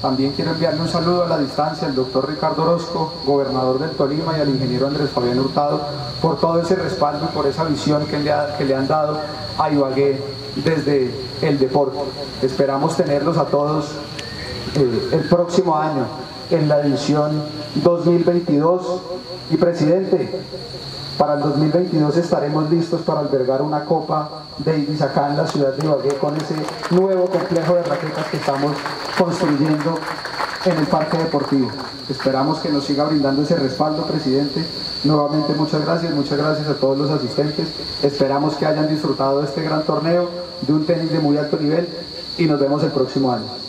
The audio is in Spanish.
También quiero enviarle un saludo a la distancia al doctor Ricardo Orozco, gobernador del Tolima, y al ingeniero Andrés Fabián Hurtado, por todo ese respaldo y por esa visión que le han dado a Ibagué desde el deporte. Esperamos tenerlos a todos el próximo año en la edición 2022. Y presidente, para el 2022 estaremos listos para albergar una Copa Davis acá en la ciudad de Ibagué con ese nuevo complejo de raquetas que estamos construyendo en el parque deportivo. Esperamos que nos siga brindando ese respaldo, presidente. Nuevamente muchas gracias a todos los asistentes. Esperamos que hayan disfrutado de este gran torneo, de un tenis de muy alto nivel, y nos vemos el próximo año.